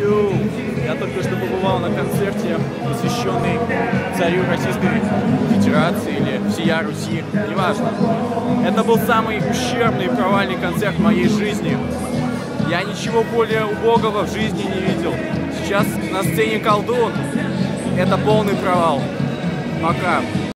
Йоу! Я только что побывал на концерте, посвященный царю Российской Федерации или всея Руси, неважно. Это был самый ущербный и провальный концерт в моей жизни. Я ничего более убогого в жизни не видел. Сейчас на сцене колдун. Это полный провал. Пока.